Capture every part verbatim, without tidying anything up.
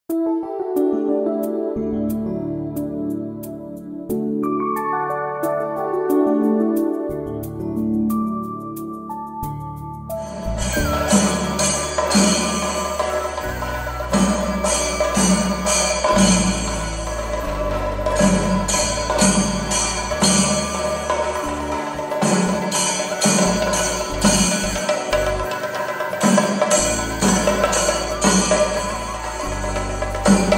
you.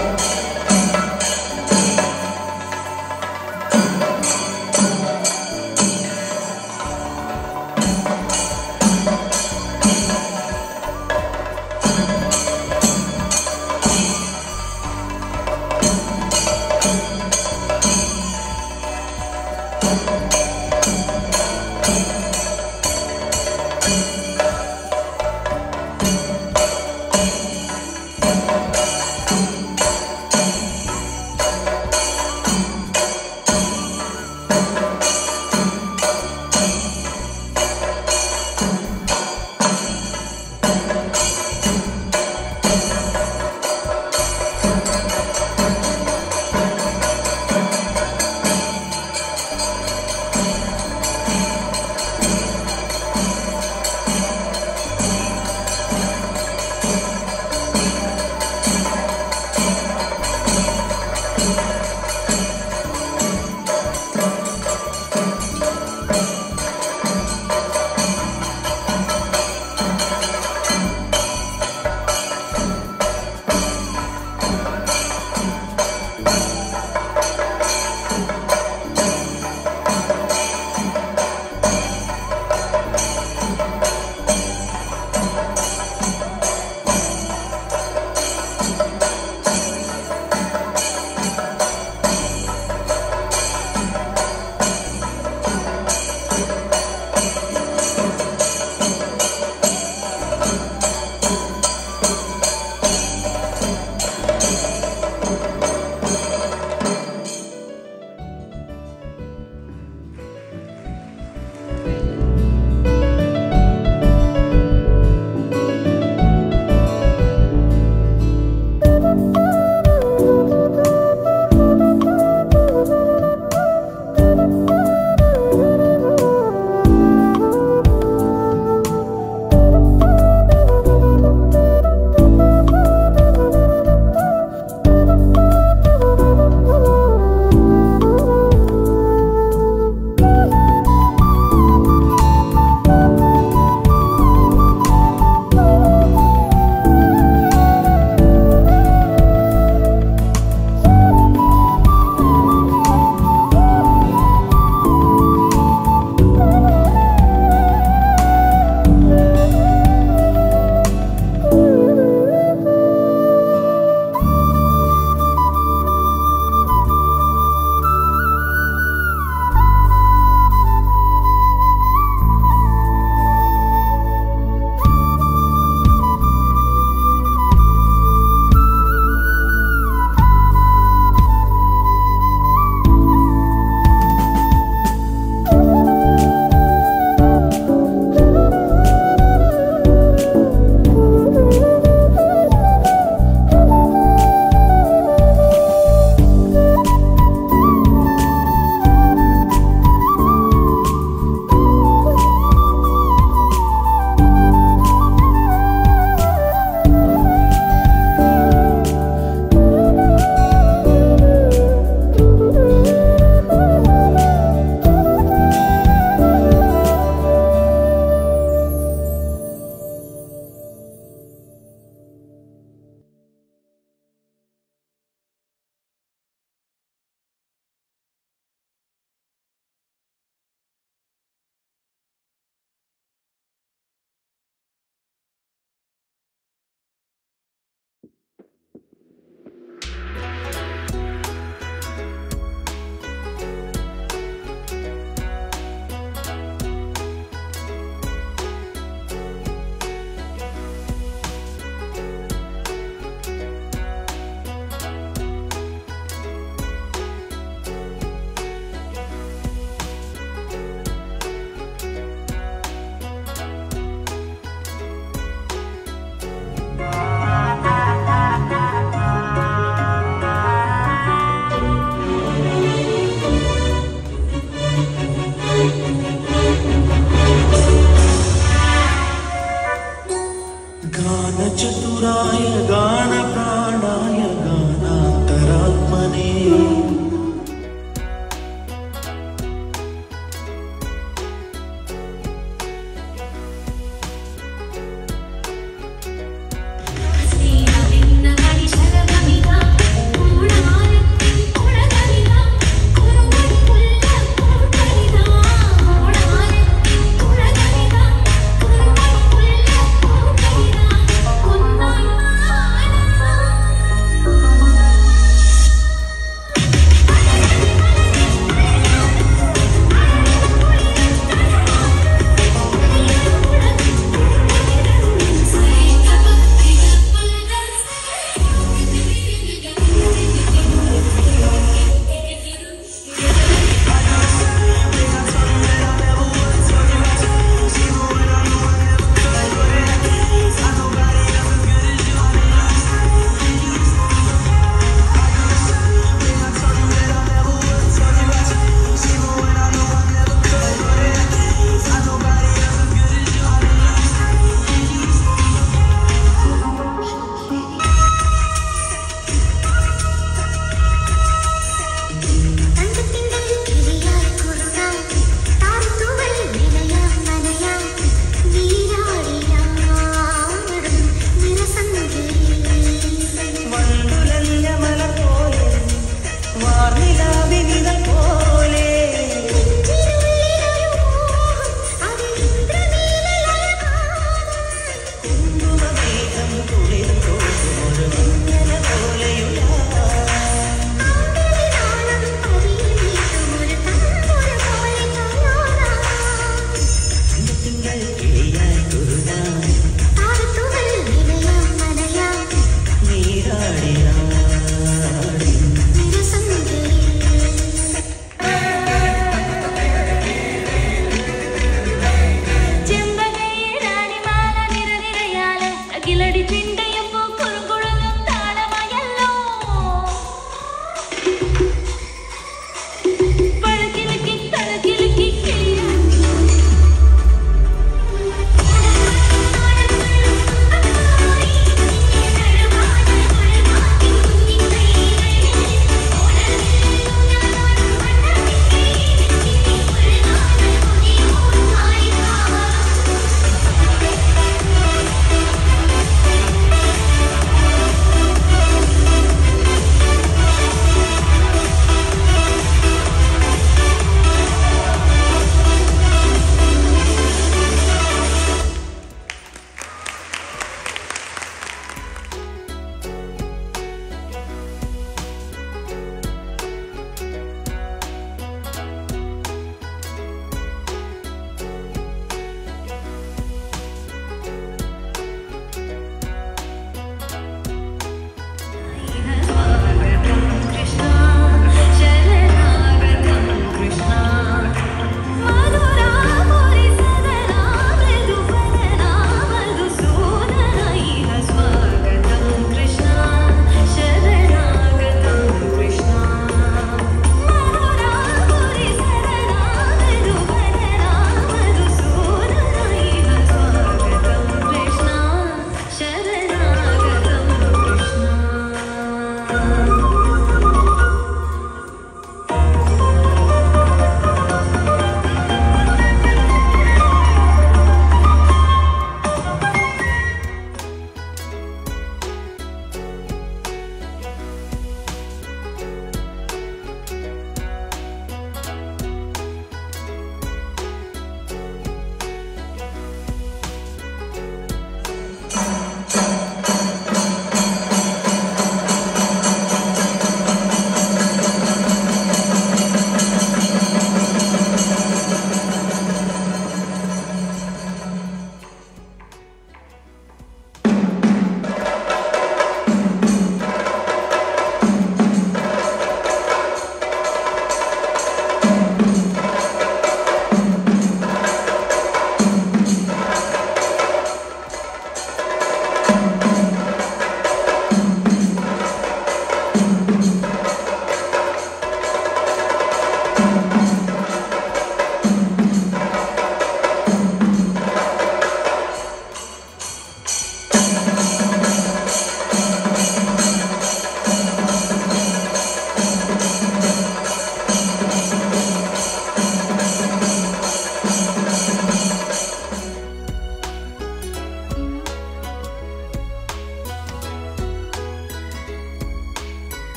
गानचतुराय गानप्राणाय गानान्तरात्मने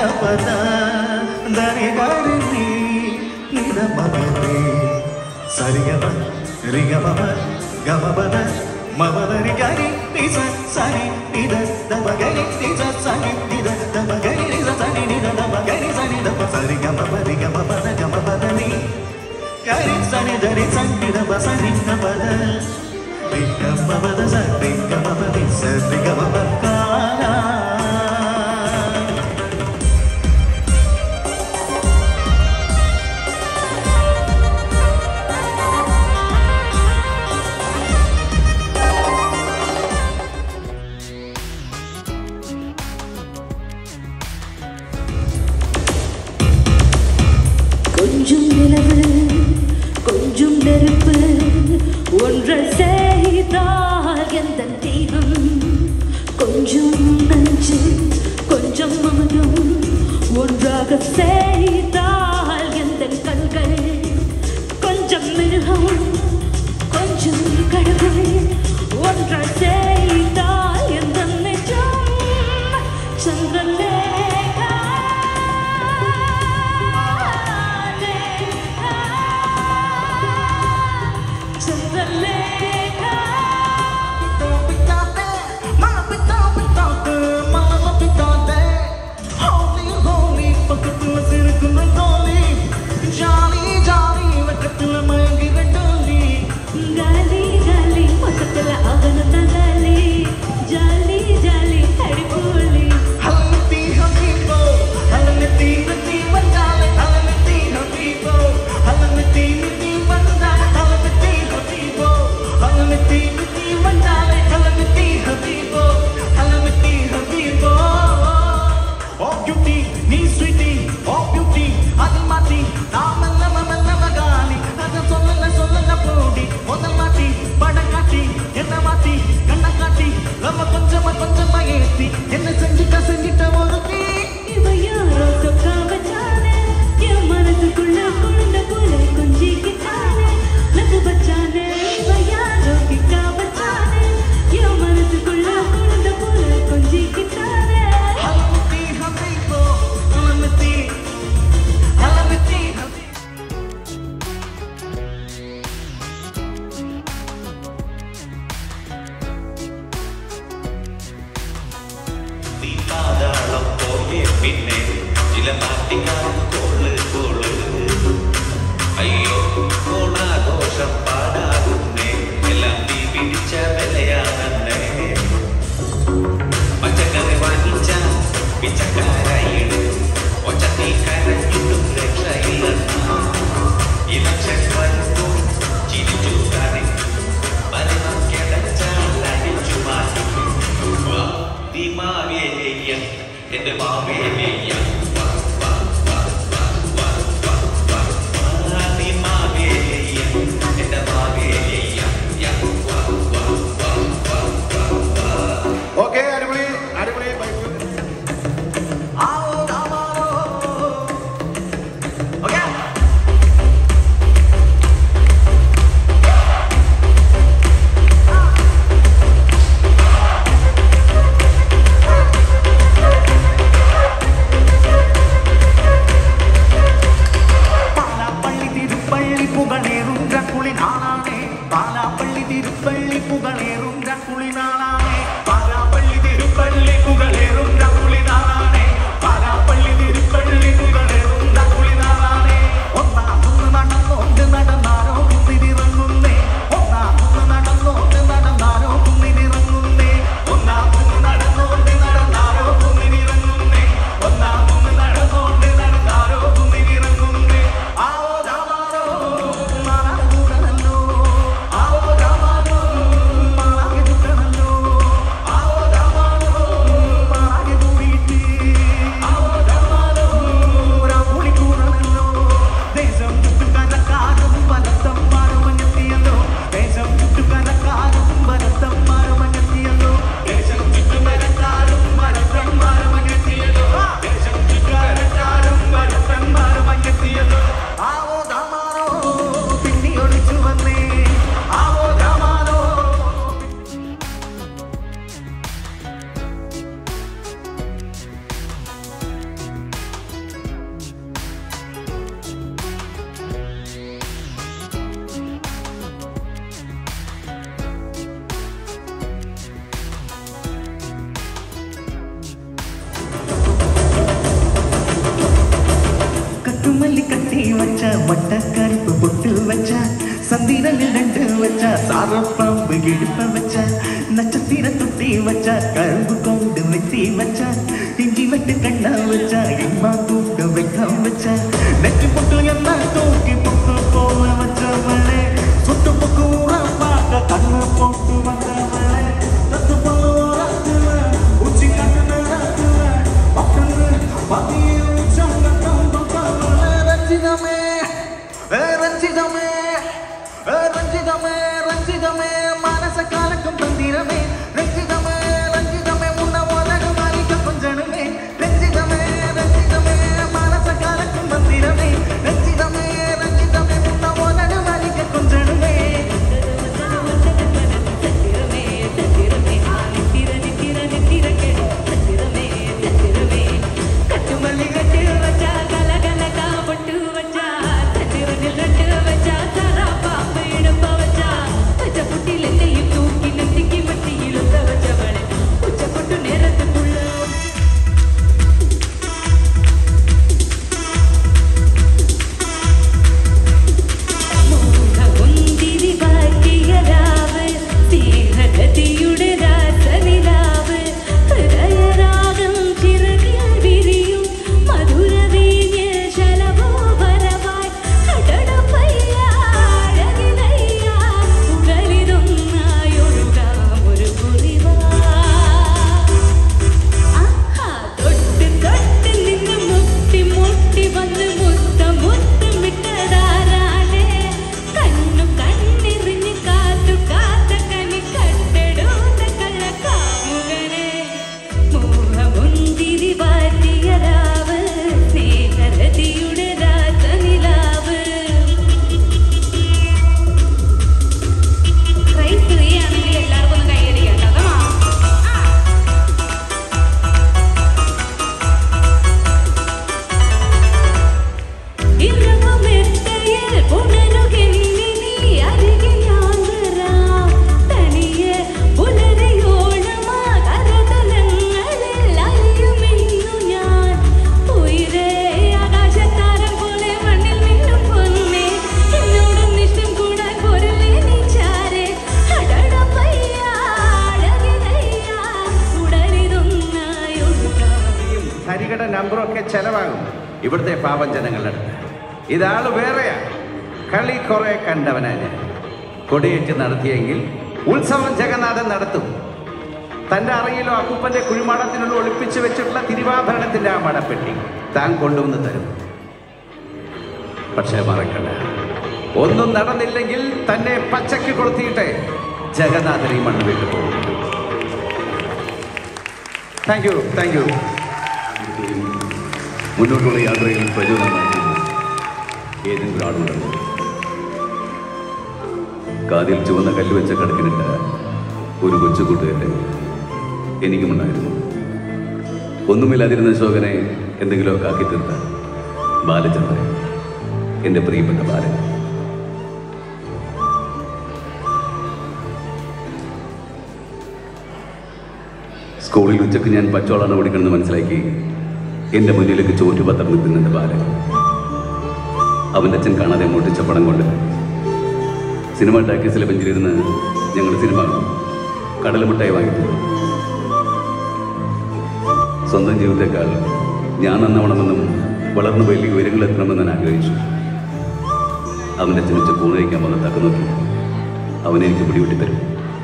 പദ ധനി ധനി നിധ മമേ സരിഗമ റിഗമ ഗമ പദ മമ ധനി ഗരി നിസ സനി നിധ ദമ ഗരി നിസ സനി നിധ ദമ ഗരി നിസ സനി നിധ ദമ ഗരി സനി ദമ സരിഗമ പരിഗമ പദ ഗമ പദ നി ഗരി സനി ധരി സനി ദമ സനി ന പദ റിഗമ പദ സരിഗമ പദ സരിഗമ പദ கொஞ்சம் நிலவு கொஞ்சம் நெருப்பு ஒன்றை செய்தால் எந்த தெய்வம் கொஞ்சம் நஞ்சு கொஞ்சம் மனம் ஒன்றாக செய்தால் எந்த கண்கள் கொஞ்சம் மிருகம் கொஞ்சம் கடவுள் ஒன்றை செய்தால் எந்த நிஜம் சந்திரலே പിന്നെ ചില മാറ്റിക്കാരും കോള് കോള് അയ്യോ ഓണാഘോഷം പാടാകുന്നേ എല്ലാം നീ പിടിച്ച വിലയാണെന്നേ പച്ചക്കറി വാങ്ങിച്ച പിച്ചക്കാരായിട് ഒച്ചത്തിൽ കരഞ്ഞിട്ടും രക്ഷയില്ലെന്ന ഇലക്ഷൻ വരുമ്പോൾ ചിരിച്ചു കാണിച്ചു പരമം കിടച്ചാൽ അടിച്ചു മാറ്റി നീ മാവേലിയ എന്റെ മാവേലിയ നീ മാവേലിയ എന്റെ മാവേലിയ ഓക്കെ അടിപൊളി അടിപൊളി Mala மட்டக்கருப்பு பொட்டு வச்சா சந்திரனில் ரெண்டு வச்சா சாரப்பாம்பு இடுப்ப வச்சா நட்சத்திர தொட்டி வச்சா கரும்பு கொண்டு வெத்தி வச்சா இஞ்சி வெட்டு கண்ணா வச்சா எம்மா கூட்டு வெக்கம் வச்சா நெற்றி பொட்டு என்ன தூக்கி பொட்டு போல வச்சவளே சுட்டு பொக்கு ஊரா பார்க்க கண்ணு போட்டு வந்தவளே தத்து போல உச்சி கண்ணு பக்கன்னு பதிய உச்சாங்க ரஞ்சிதமே ரஞ்சிதமே ரஞ்சிதமே ரஞ்சிதமே மனச காலக்கும் தந்திரமே ரஞ்சிதமே ரஞ்சிதமே முன்ன உலக மாலிக்க கொஞ்சனுமே ரஞ்சிதமே ரஞ்சிதமே மனச காலக்கும் தந்திரமே ரஞ்சிதமே ரஞ்சிதமே முன்ன உலக மாலிக்க கொஞ்சனுமே தந்திரமே தந்திரமே நித்திர நித்திர நித்திர கேடு தந்திரமே தந்திரமே கட்டு மல்லி கட்டு வச்சா கல கலகா பொட்டு வச்சா தந்திரனில் ரெண்டு வச்சா சாரா பாம்பு இடுப்ப வச்சா வச்ச புட்டில நெய்யும் தூக்கி நெத்திக்கு மட்டி இழுத்த வச்சவளே உச்ச பொட்டு நேரத்துக்குள்ள മുന്തിരി വാറ്റിയരാവ് സ്നേഹഗതിയുടെ രാസനിലാവ് ഹൃദയരാഗം ചിറകിൽ വിരിയും മധുരവീഞ്ഞ ശലഭോപരമായി കടടപ്പയ്യ അഴകിനയ്യ ഉടലിതൊന്നായൊഴുകാം ഒരു കുറിവാ തൊട്ട് തൊട്ട് നിന്ന് മുട്ടി മുട്ടി വന്ന് മുത്ത മുത്തമിട്ടതാരാണേ കണ്ണു കണ്ണെറിഞ്ഞ് കാത്തു കാത്ത കനി കട്ടെടുത്ത കള്ളക്കാമുകനെ മോഹമുന്തിരി വാറ്റിയരാവ് സ്നേഹരതിയുടെ രാസനിലാവ് ക്രൈസ്റ്റ് ഫ്രീ ആണെങ്കിൽ എല്ലാവർക്കും ഒന്ന് കൈയടിക്കാം കേട്ടോ ഇറവമെത്തയിൽ ഉണരുകെന്നിനി അരികിൽ ഞാൻ വരാം തനിയെ പുലരിയോണമാ കരതലങ്ങളിൽ അലിയുമിന്നു ഞാൻ ഉയരെ ആകാശത്താരം പോലെ മണ്ണിൽ മിന്നും പൊന്നേ എന്നോടൊന്ന് ഇഷ്ടം കൂടാൻ പോരല്ലേ നീ ചാരെ അടടപ്പയ്യ അഴകിനയ്യ ഉടലിതൊന്നായൊഴുകാം ഹരികട നമ്പറൊക്കെ ചെലവാകും ഇവിടുത്തെ പാവം ജനങ്ങളുടെ അടുത്ത്. ഇതാള് വേറെയാ. കളി കുറെ കണ്ടവനാ ഞാൻ. കൊടിയേറ്റ് നടത്തിയെങ്കിൽ ഉത്സവം ജഗന്നാഥൻ നടത്തും. തൻ്റെ അറയിലോ അപ്പൂപ്പൻ്റെ കുഴിമാടത്തിനുള്ള ഒളിപ്പിച്ചു വെച്ചിട്ടുള്ള തിരുവാഭരണത്തിൻ്റെ ആ മടപ്പെട്ടി താൻ കൊണ്ടുവന്ന് തരും. പക്ഷേ മറക്കണ്ട, ഒന്നും നടന്നില്ലെങ്കിൽ തന്നെ പച്ചക്ക് കൊളുത്തിയിട്ട് ജഗന്നാഥൻ ഈ മണ്ണ് വിട്ടു പോകും. താങ്ക് യു താങ്ക് യു മുന്നോട്ടുള്ള യാത്രയിൽ പ്രചോദനമായി ഏതെങ്കിലും ആളുണ്ടല്ലോ. കാതിൽ ചുവന്ന കല്ല് വെച്ച കിടക്കിനിട്ട ഒരു കൊച്ചു കൂട്ടുകെട്ട് എനിക്കുമുണ്ടായിരുന്നു. ഒന്നുമില്ലാതിരുന്ന ശോകനെ എന്തെങ്കിലുമൊക്കെ ആക്കി തീർത്ത ബാലചന്ദ്രൻ, എൻ്റെ പ്രിയപ്പെട്ട ബാലൻ. സ്കൂളിൽ ഉച്ചക്ക് ഞാൻ പച്ചോളാണ് ഓടിക്കണമെന്ന് മനസ്സിലാക്കി എൻ്റെ മുന്നിലേക്ക് ചോറ്റുപത്രം നിൽക്കുന്നുണ്ട് ബാലൻ. അവൻ്റെ അച്ഛൻ കാണാതെ മോട്ടിച്ച പണം കൊണ്ട് സിനിമ ടാക്കീസിലെ ബെഞ്ചിലിരുന്ന് ഞങ്ങൾ സിനിമ കടലമുട്ടായി വാങ്ങിത്തന്നു. സ്വന്തം ജീവിതത്തെക്കാൾ ഞാൻ നന്നാവണമെന്നും വളർന്നു വലിയ ഉയരങ്ങളെത്തണമെന്ന് ഞാൻ ആഗ്രഹിച്ചു. അവൻ്റെ അച്ഛൻ ഉച്ച കൂണ് കഴിക്കാൻ വന്ന് തക്ക നോക്കി അവനെ എനിക്ക് പിടിവിട്ടി തരും.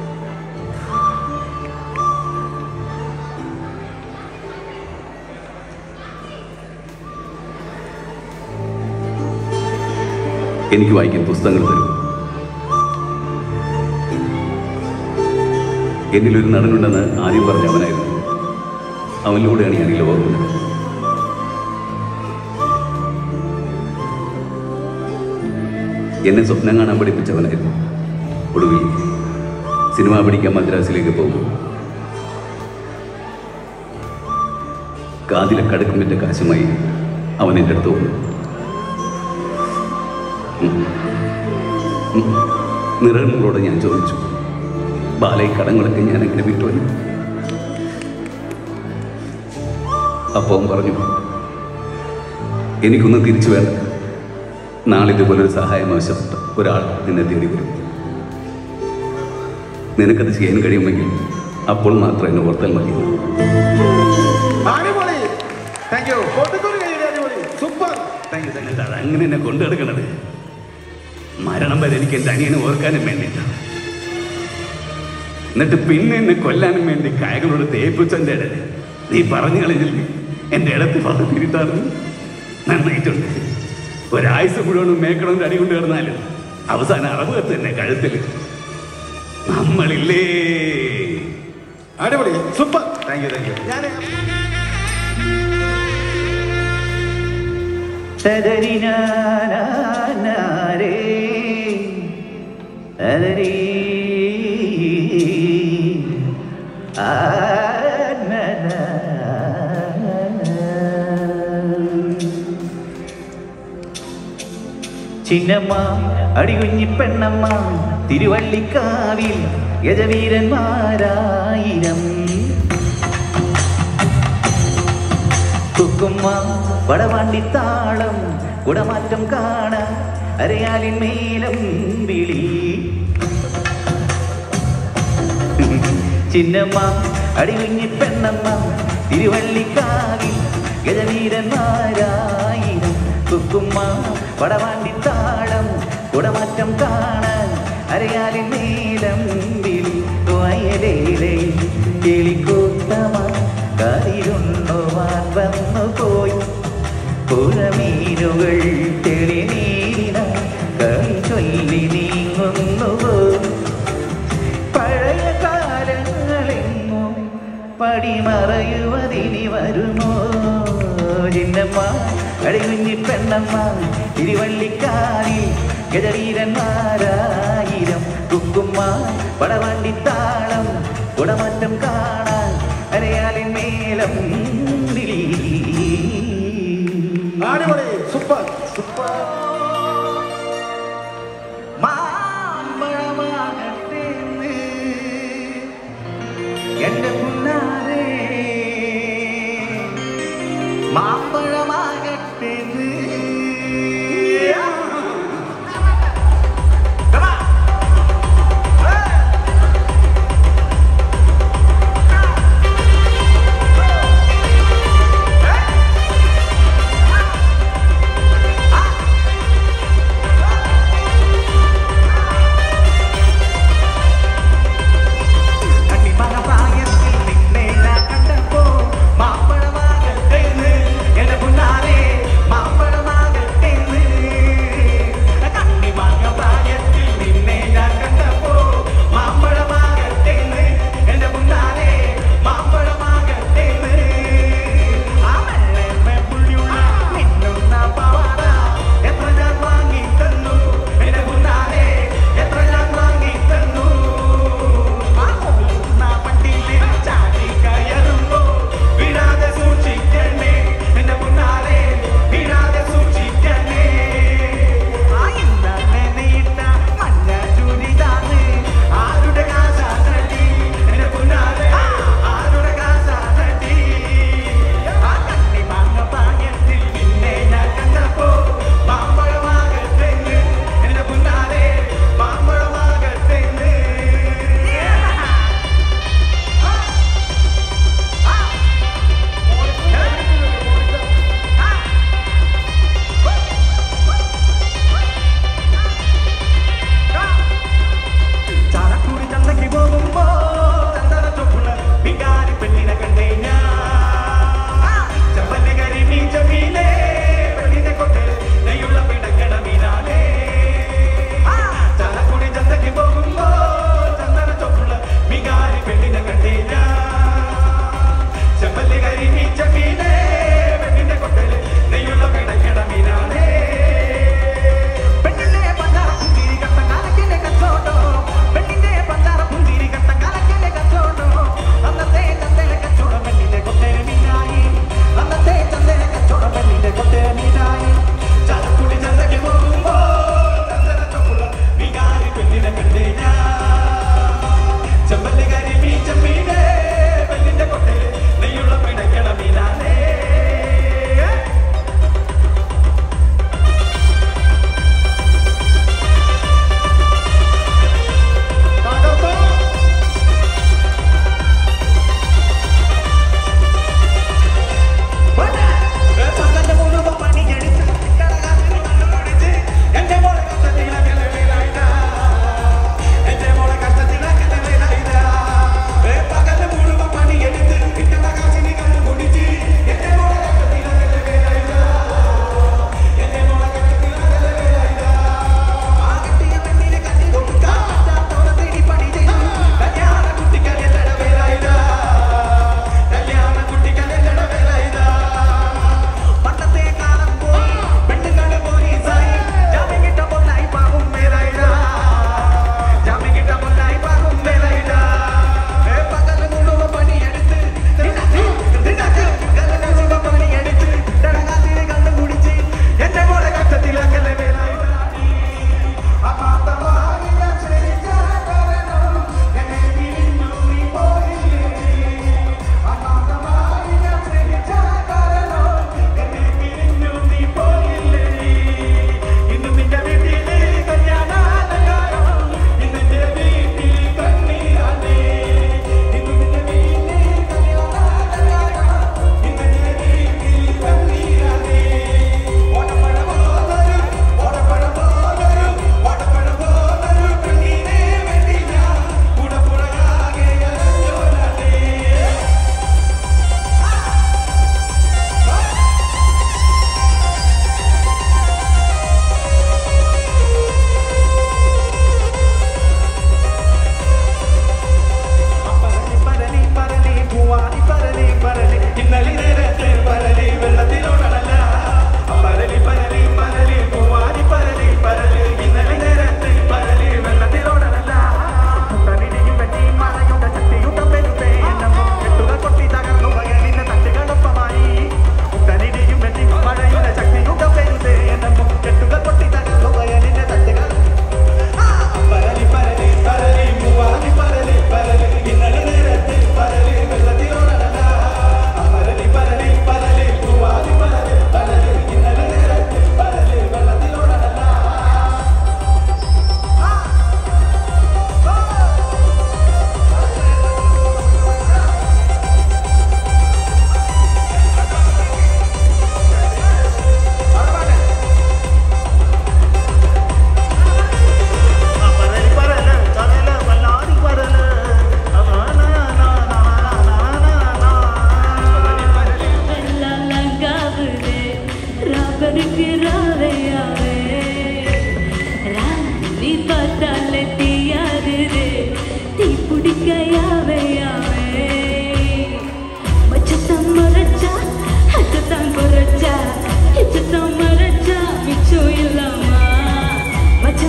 എനിക്ക് വായിക്കാൻ പുസ്തകങ്ങൾ തരും. എന്നിലൊരു നടനുണ്ടെന്ന് ആദ്യം പറഞ്ഞ അവനായിരുന്നു. അവനിലൂടെയാണ് ഞാൻ ഈ ലോകം കണ്ടത്. എന്നെ സ്വപ്നം കാണാൻ പഠിപ്പിച്ചവനായിരുന്നു. ഒടുവിൽ സിനിമ പഠിക്കാൻ മദ്രാസിലേക്ക് പോകും. കാതിലെ കടക്കുമിറ്റ കാശുമായി അവൻ എൻ്റെ അടുത്ത് വന്നു. നിറങ്ങളോട് ഞാൻ ചോദിച്ചു, ബാലയി കടങ്ങളൊക്കെ ഞാൻ എങ്ങനെ വിട്ടുവന്നു? അപ്പം പറഞ്ഞു, എനിക്കൊന്നും തിരിച്ചു വേണ്ട, നാളെ ഇതുപോലൊരു സഹായം ആവശ്യപ്പെട്ട ഒരാൾ നിന്നെ തേടി വരും. നിനക്കത് ചെയ്യാൻ കഴിയുമെങ്കിൽ അപ്പോൾ മാത്രം എന്നെ ഓർത്താൽ മതി. അങ്ങനെ എന്നെ കൊണ്ടുനടക്കണത് മരണം വരെ എനിക്ക് എൻ്റെ അനിയനെ ഓർക്കാനും വേണ്ടിയിട്ടാണ്. എന്നിട്ട് പിന്നെ എന്നെ കൊല്ലാനും വേണ്ടി കായകളോട് തേപ്പിച്ചെൻ്റെ ഇടയിൽ നീ പറഞ്ഞു കളഞ്ഞില്ലേ എൻ്റെ ഇടത്ത് പറഞ്ഞിട്ടാണ് നന്നായിട്ടുണ്ട്. ഒരാഴ്ച മുഴുവനും മേക്കണമെന്ന് അടി കൊണ്ട് കിടന്നാലും അവസാനം അറവ് കത്ത് തന്നെ കഴുത്തിൽ നമ്മളില്ലേ. അടിപൊളി, super. Thank you thank you. ഞാൻ ചിന്നമ്മ അടികുഞ്ഞി പെണ്ണമ്മ തിരുവള്ളിക്കാവിൽ യജവീരന്മാരായിരം കുക്കുമ്മ വടവാണ്ടിത്താളം കുടമാറ്റം കാണാൻ അരയാലിൻ മേലം വിളി. ചിന്നമ്മ അടികുഞ്ഞി പെണ്ണമ്മ തിരുവള്ളിക്കാവിൽ ഗജവീരന്മാരായിരം കുക്കുമ്മ വടവാണ്ടിത്താളം കുടമാറ്റം കാണാൻ അരയാലിൻ മേലം വിളി. വയലേലെ കിളിക്കൂട്ടമ കാതിരുണ്ണുവാൻ വന്നു പോയി പുഴമീനുകൾ തെളിനീന കളി ചൊല്ലി നീങ്ങുന്നുവോ. പഴയ കാലങ്ങളെങ്ങും പടിമറയുവതിനി വരുമോ. ചിന്നമ്മ അടികുഞ്ഞി പെണ്ണമ്മ തിരുവള്ളിക്കാവിൽ ഗജവീരന്മാരായിരം കുക്കുമ്മ പടവണ്ടിത്താളം കുടമാറ്റം കാണാൻ അരയാലിൻ മേലം വിളി. അടിപൊളി, സൂപ്പർ സൂപ്പർ. മാമ്പഴമാകട്ടെന്ന് എന്റെ പുന്നാരേ മാമ്പഴമാകട്ടെന്ന്.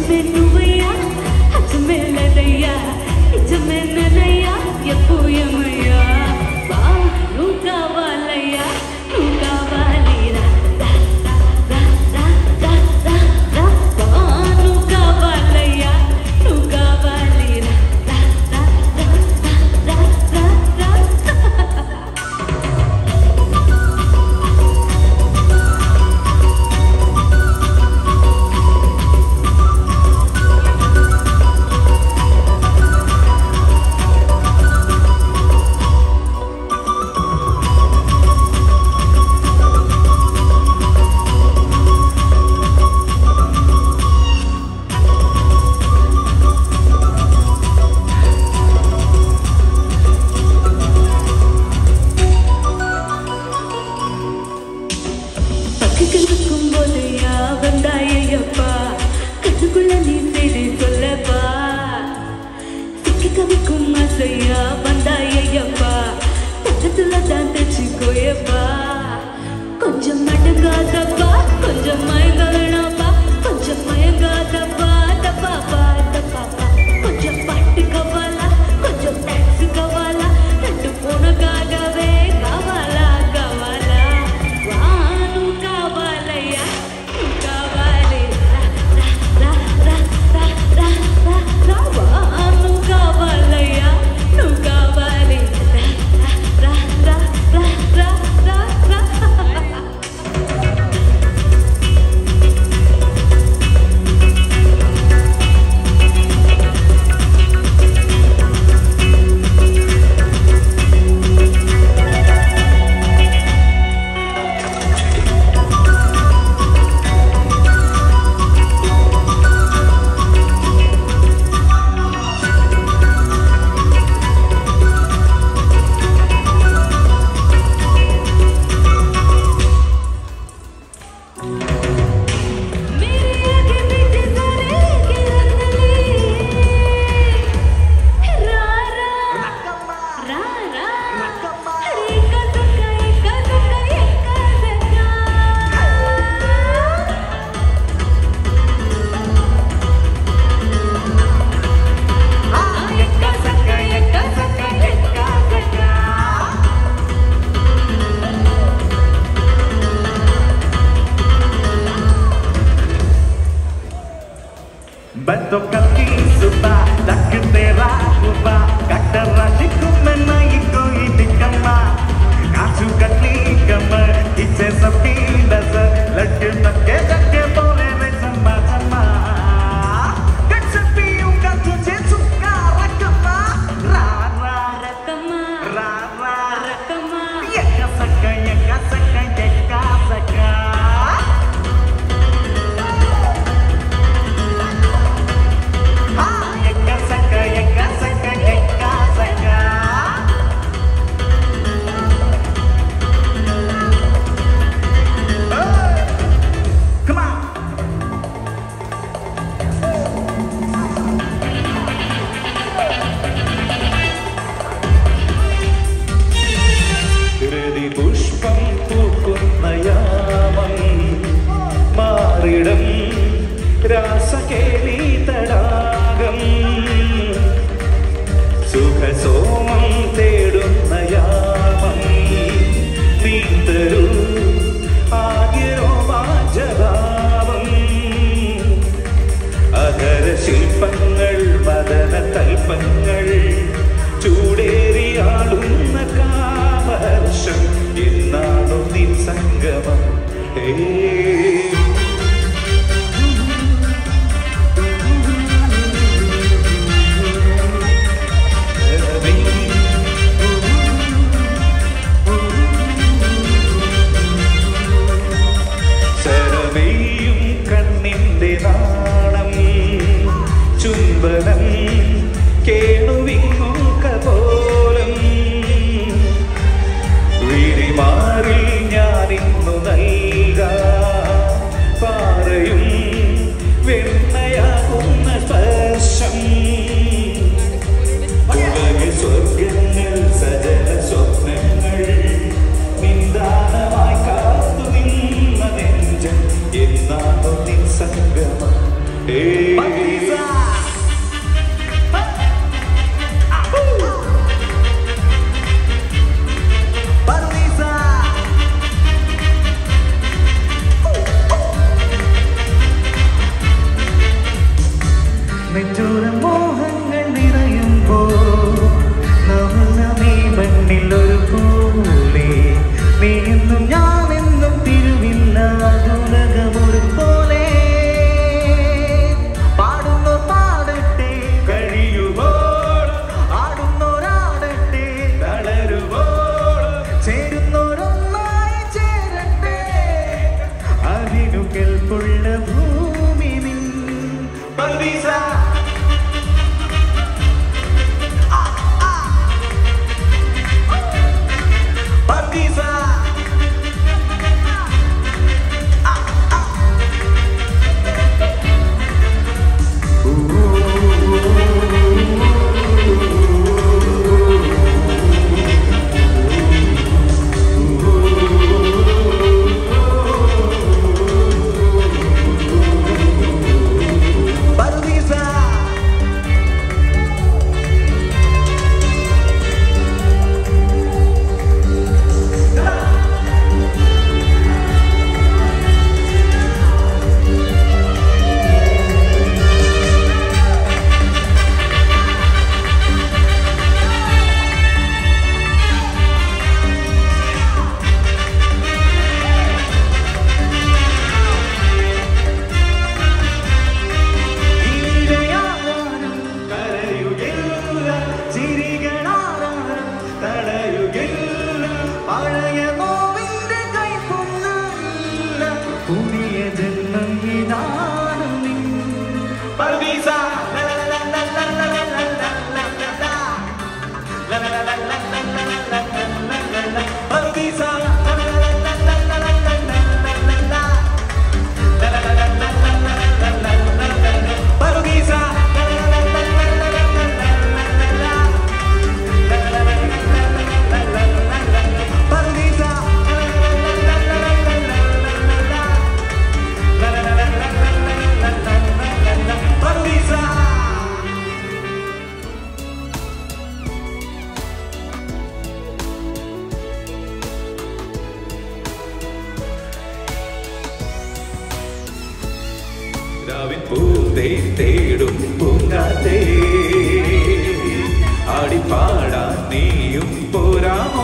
నిజమే నువ్వయ్యా అచ్చమేలదయ్యా నిజమేనయ్యా ఎప్పుడు ఏమయ్యా బా నువ్వు కావాలయ్యా నువ్వు కావాలి రా రా రా రా రా రా బా నువ్వు కావాలయ్యా నువ్వు కావాలి రా రా రా రా రా போதையா வந்தாயப்பா கட்டுக்குள்ள நீ செய்தி சொல்லப்பா சிக்கி கவிக்கும் ஆசையா வந்தாயப்பா பக்கத்துல தான் தச்சுக்கோயப்பா கொஞ்சம் மடங்காதப்பா கொஞ்சம் மயங்க வேணாப்பா கொஞ்சம் மயங்காதப்பா தப்பாப்பா தப்பாப்பா கொஞ்சம் பாட்டு கவாலா கொஞ்சம் டாக்ஸி கவாலா ரெண்டு போனக்காகவே கவாலா கவாலா வானு காவாலையா காவாலே ரா ரா ரா ரா ரா ரா வானு காவாலையா நு காவாலே ரா ரா ரா ரா ரா ரா Bantu kaki suba, dak tera kuba, kata rasiku menaikku idikama, kacu kaki kama, ice sapi dasa, lagi takke takke boleh bersama sama, kaca piu kacu cesuka rakama, rara rakama rara rakama ya kasaka ya kasaka ya kasaka. പുഷ്പം പൂക്കുന്ന യാമം മാറിടം രാസകേളി തടാകം സുഖസോമം തേടുന്ന യാമം നീന്തരൂ ആകിരോ വാജഭാവം അധര ശില്പങ്ങൾ മദന തൽപ്പങ്ങൾ ചൂടേറിയാളുന്ന കാമഹർഷം എന്നാണോ നിൻ സംഗമം ഏ ശരമേയും കണ്ണിന്റെ നാണം ചുംബനം കേണുവിങ്ങുക പോലും വിരിമാറിൽ ഞാനിന്നു നൽകാ പാറയും വെണ്ണയാകുന്ന സ്പർശം ഉലക സ്വർഗങ്ങൾ സജല സ്വപ്നങ്ങൾ നിന്ദാനമായി കാത്തു നിന്ന നെഞ്ചം എന്നാണോ നിൻ സംഗമം ഏ Paradiso. പൂന്തേ തേടും പൂങ്കാറ്റേ ആടിപ്പാടാൻ നീയും പോരാമോ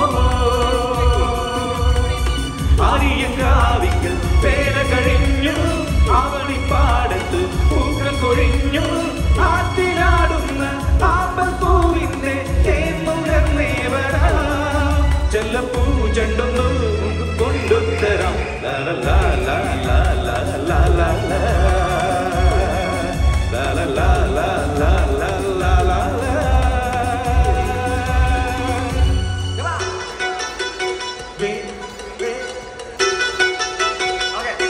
ആര്യങ്കാവിക്കൽ പേര കഴിഞ്ഞു അവണിപ്പാടത്ത് പൂക്കൾ കൊഴിഞ്ഞു ആത്തിലാടുന്ന ആമ്പൽ പൂവിന്റെ തേന്നുകർന്നേവരാ ചെല്ലപ്പൂ ചെണ്ടൊന്നു കൊണ്ടുത്തരാം ലാ ലാ ലാ ലാ ലാ ലാ ലാ ലാ la la la la la la la come on wait wait okay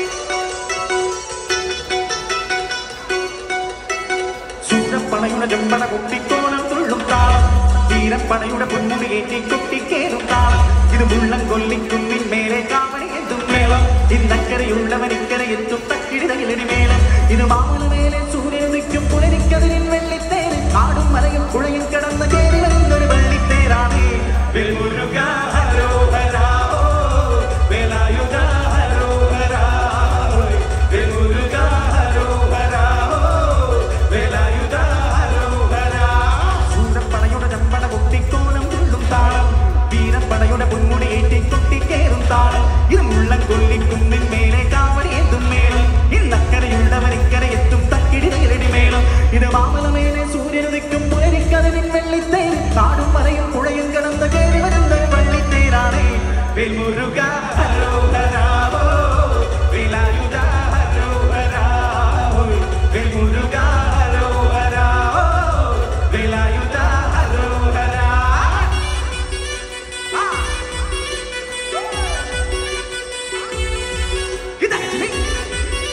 സൂരപ്പണയുടെ ജമ്പണ കുട്ടിക്കോണം തുള്ളും താളം തീരപ്പണയുടെ പൊന്മുടി ഏറ്റി കൊട്ടിക്കേറും താളം ഇത് മുള്ളം കൊല്ലിക്കുന്നിൻ മേലെ കാവണി എന്തും മേളം ഇന്നക്കരയുള്ളവൻ ഇക്കരെ എത്തും തക്കിടിതകിലടി മേളം ഇത് മാമലമേലെ സൂര്യനുദിക്കും പുലരിക്കതിരിൻ വെള്ളിത്തേര് കാടും മലയും പുഴയും കിടന്ന് കേറി വരുന്നൊരു വെള്ളിത്തേരാണ് വെൽമുരുകാ ഹരോഹരാ വേലായുധാ ഹരോഹരാ വെൽമുരുകാ ഹരോഹരാ വേലായുധാ ഹരോഹരാ സൂരപ്പണയുടെ ചമ്പട പൊട്ടിക്കോണം തുള്ളും താളം വീരപ്പടയുടെ പൊന്മുടി ഏറ്റി കൊട്ടിക്കേറും താളം ഇത് മുള്ളം കൊല്ലിക്കുന്നിൻ മേലെ കാവടി എന്തും മേളം ഇന്നക്കരയുള്ളവരിക്കരെ എത്തും തക്കിടിതകിലടി മേളം ഇത് മാമലമേലെ സൂര്യനുദിക്കും പുലരിക്കതിരിൻ വെള്ളിത്തേര് കാടും മലയും പുഴയും കിടന്ന് കേറി വരുന്ന വെള്ളിത്തേരാണ് വെൽമുരുകാ ഹരോഹരാ വേലായുധാ ഹരോഹരാ വെൽമുരുകാ ഹരോഹരാ വേലായുധാ ഹരോഹരാ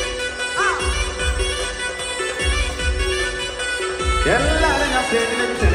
എല്ലാവരും ഞാൻ സ്റ്റേജിലേക്ക്